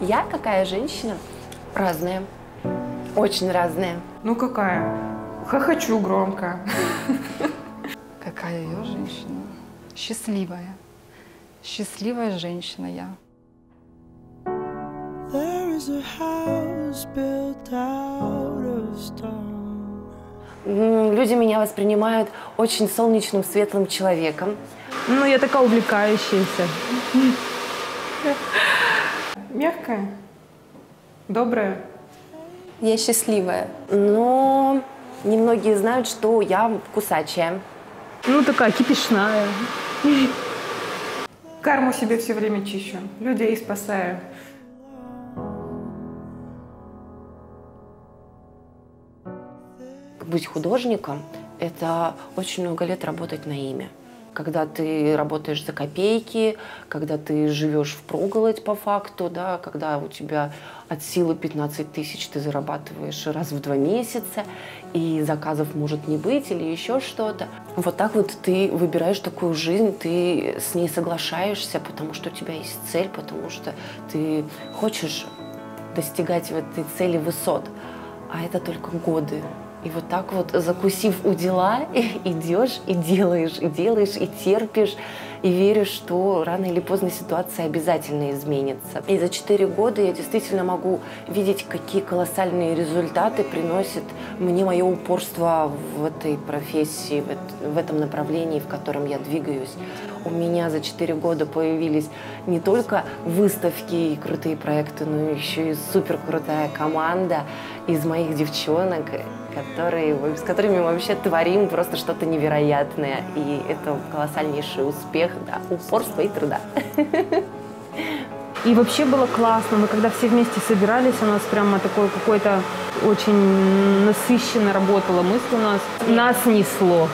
Я какая женщина? Разная. Очень разная. Ну какая? Хохочу громко. Какая я женщина? Счастливая. Счастливая женщина я. Люди меня воспринимают очень солнечным, светлым человеком. Ну, я такая увлекающаяся. Мягкая, добрая. Я счастливая. Но немногие знают, что я кусачая. Ну, такая кипишная. Карму себе все время чищу, людей спасаю. Быть художником – это очень много лет работать на имя. Когда ты работаешь за копейки, когда ты живешь впроголодь по факту, да, когда у тебя от силы 15 тысяч ты зарабатываешь раз в 2 месяца, и заказов может не быть или еще что-то. Вот так вот ты выбираешь такую жизнь, ты с ней соглашаешься, потому что у тебя есть цель, потому что ты хочешь достигать в этой цели высот, а это только годы. И вот так вот, закусив у дела, идешь и делаешь, и терпишь, и веришь, что рано или поздно ситуация обязательно изменится. И за 4 года я действительно могу видеть, какие колоссальные результаты приносит мне мое упорство в этой профессии, в этом направлении, в котором я двигаюсь. У меня за 4 года появились не только выставки и крутые проекты, но еще и супер крутая команда из моих девчонок, с которыми мы вообще творим просто что-то невероятное. И это колоссальнейший успех, да, упорства и труда. И вообще было классно. Мы когда все вместе собирались, у нас прямо такое какое-то очень насыщенно работала мысль у нас. Нас несло.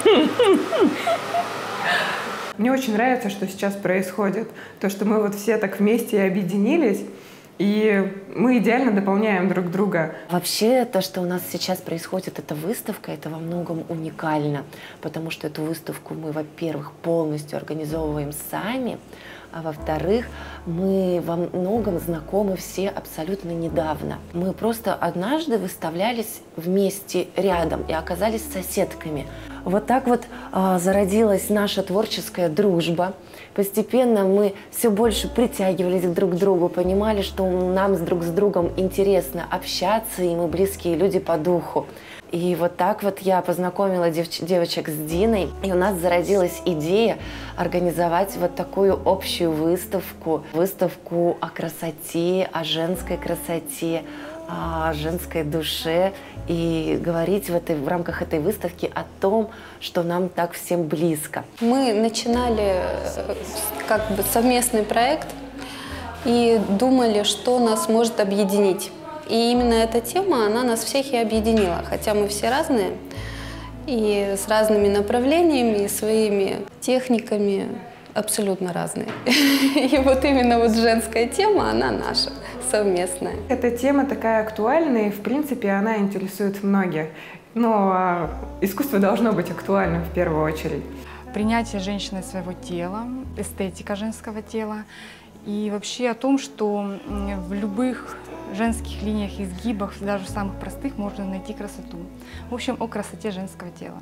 Мне очень нравится, что сейчас происходит. То, что мы вот все так вместе и объединились, и мы идеально дополняем друг друга. Вообще, то, что у нас сейчас происходит, эта выставка, это во многом уникально, потому что эту выставку мы, во-первых, полностью организовываем сами, а во-вторых, мы во многом знакомы все абсолютно недавно. Мы просто однажды выставлялись вместе рядом и оказались соседками. Вот так вот зародилась наша творческая дружба. Постепенно мы все больше притягивались друг к другу, понимали, что нам друг с другом интересно общаться, и мы близкие люди по духу. И вот так вот я познакомила девочек с Диной, и у нас зародилась идея организовать вот такую общую выставку о красоте, о женской красоте, о женской душе, и говорить в рамках этой выставки о том, что нам так всем близко. Мы начинали как бы совместный проект и думали, что нас может объединить. И именно эта тема, она нас всех и объединила, хотя мы все разные, и с разными направлениями, и своими техниками абсолютно разные. И вот именно вот женская тема, она наша, совместная. Эта тема такая актуальная, и в принципе она интересует многих. Но искусство должно быть актуальным в первую очередь. Принятие женщины своего тела, эстетика женского тела и вообще о том, что в любых женских линиях и изгибах, даже самых простых, можно найти красоту. В общем, о красоте женского тела.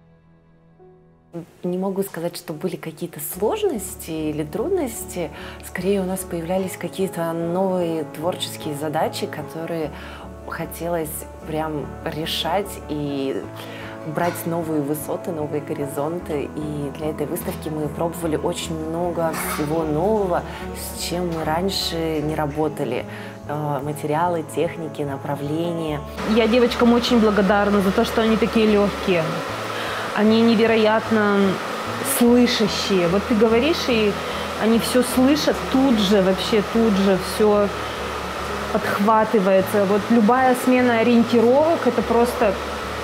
Не могу сказать, что были какие-то сложности или трудности. Скорее, у нас появлялись какие-то новые творческие задачи, которые хотелось прям решать и брать новые высоты, новые горизонты. И для этой выставки мы пробовали очень много всего нового, с чем мы раньше не работали. Материалы, техники, направления. Я девочкам очень благодарна за то, что они такие легкие. Они невероятно слышащие. Вот ты говоришь, и они все слышат тут же, вообще тут же все подхватывается. Вот любая смена ориентировок, это просто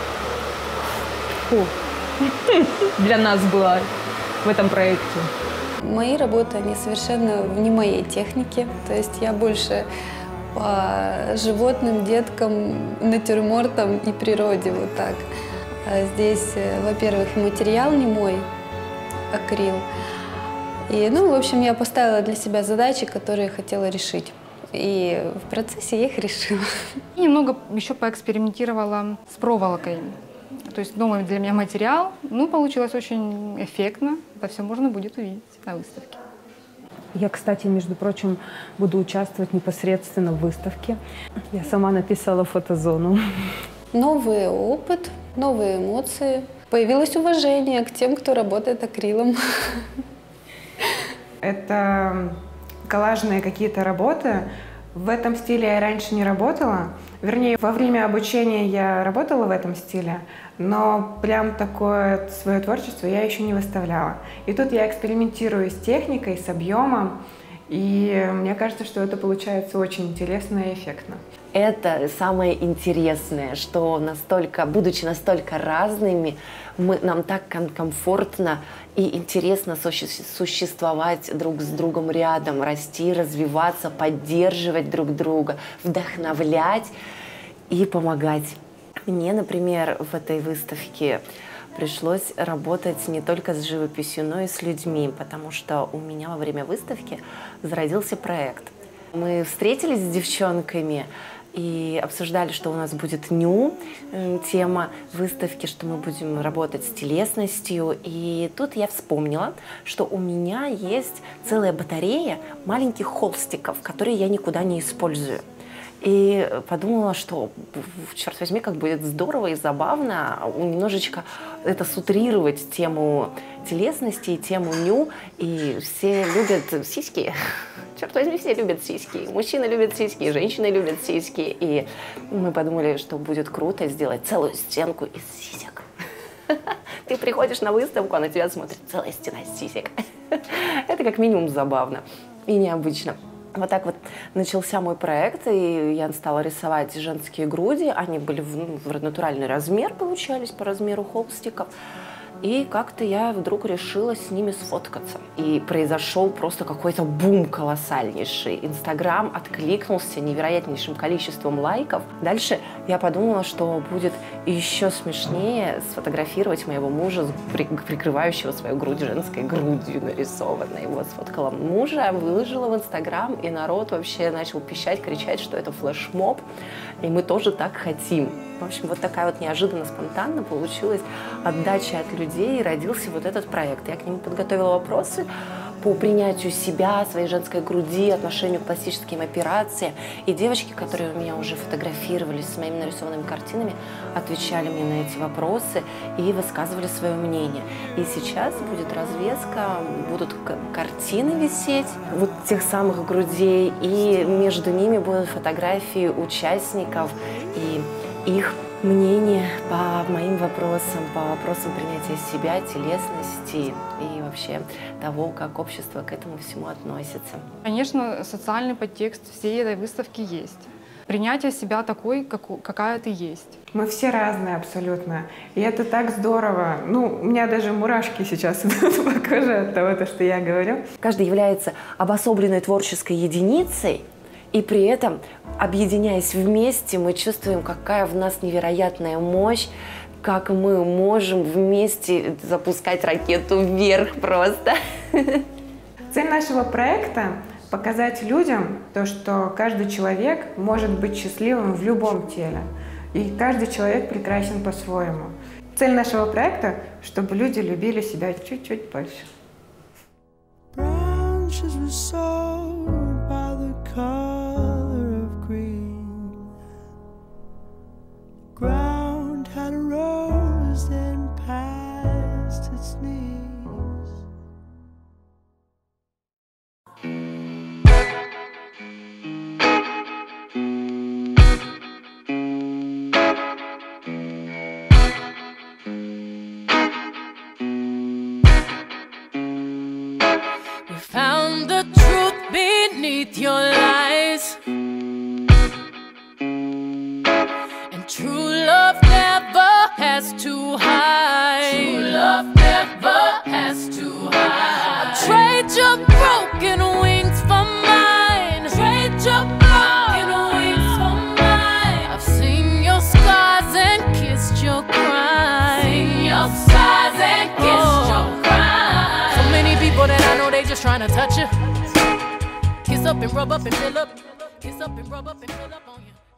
для нас была в этом проекте. Мои работы, они совершенно не моей технике. То есть я больше по животным, деткам, натюрмортам и природе, вот так. Здесь, во-первых, материал не мой, акрил. И, ну, в общем, я поставила для себя задачи, которые хотела решить. и в процессе я их решила. И немного еще поэкспериментировала с проволокой. То есть новый для меня материал. Ну, получилось очень эффектно. Это все можно будет увидеть на выставке. Я, кстати, между прочим, буду участвовать непосредственно в выставке. Я сама написала фотозону. Новый опыт, новые эмоции. Появилось уважение к тем, кто работает акрилом. Это коллажные какие-то работы. В этом стиле я раньше не работала. Вернее, во время обучения я работала в этом стиле, но прям такое свое творчество я еще не выставляла. И тут я экспериментирую с техникой, с объемом, и мне кажется, что это получается очень интересно и эффектно. Это самое интересное, что настолько, будучи настолько разными, нам так комфортно и интересно существовать друг с другом рядом, расти, развиваться, поддерживать друг друга, вдохновлять и помогать. Мне, например, в этой выставке пришлось работать не только с живописью, но и с людьми, потому что у меня во время выставки зародился проект. Мы встретились с девчонками и обсуждали, что у нас будет ню, тема выставки, что мы будем работать с телесностью. И тут я вспомнила, что у меня есть целая батарея маленьких холстиков, которые я никуда не использую. И подумала, что, черт возьми, как будет здорово и забавно немножечко это сутрировать тему телесности и тему ню. И все любят сиськи. Черт возьми, все любят сиськи. Мужчины любят сиськи, женщины любят сиськи. И мы подумали, что будет круто сделать целую стенку из сисек. Ты приходишь на выставку, а на тебя смотрит целая стена сисек. Это как минимум забавно и необычно. Вот так вот начался мой проект, и я стала рисовать женские груди. Они были в натуральный размер, получались по размеру холстиков. И как-то я вдруг решила с ними сфоткаться. И произошел просто какой-то бум колоссальнейший. Инстаграм откликнулся невероятнейшим количеством лайков. Дальше я подумала, что будет еще смешнее сфотографировать моего мужа, прикрывающего свою грудь женской грудью нарисованной. Вот сфоткала мужа, выложила в Инстаграм, и народ вообще начал пищать, кричать, что это флешмоб. И мы тоже так хотим. В общем, вот такая вот неожиданно, спонтанно получилась отдача от людей, и родился вот этот проект. Я к нему подготовила вопросы по принятию себя, своей женской груди, отношению к пластическим операциям. И девочки, которые у меня уже фотографировались с моими нарисованными картинами, отвечали мне на эти вопросы и высказывали свое мнение. И сейчас будет развеска, будут картины висеть, вот тех самых грудей, и между ними будут фотографии участников и их мнение по моим вопросам, по вопросам принятия себя, телесности и вообще того, как общество к этому всему относится. Конечно, социальный подтекст всей этой выставки есть. Принятие себя такой, какая ты есть. Мы все разные абсолютно. И это так здорово. Ну, у меня даже мурашки сейчас идут по коже от того, что я говорю. Каждый является обособленной творческой единицей, и при этом, объединяясь вместе, мы чувствуем, какая в нас невероятная мощь, как мы можем вместе запускать ракету вверх просто. Цель нашего проекта – показать людям то, что каждый человек может быть счастливым в любом теле. И каждый человек прекрасен по-своему. Цель нашего проекта – чтобы люди любили себя чуть-чуть больше. Ground had rose and past its knees. We found the truth beneath your lies. True love never has to hide. True love never has to hide. I'll trade your broken wings for mine. Trade your broken wings for mine. I've seen your scars and kissed your crime. Seen your scars and kissed your crime. So many people that I know, they just trying to touch you. Kiss up and rub up and fill up. Kiss up and rub up and pull up on you.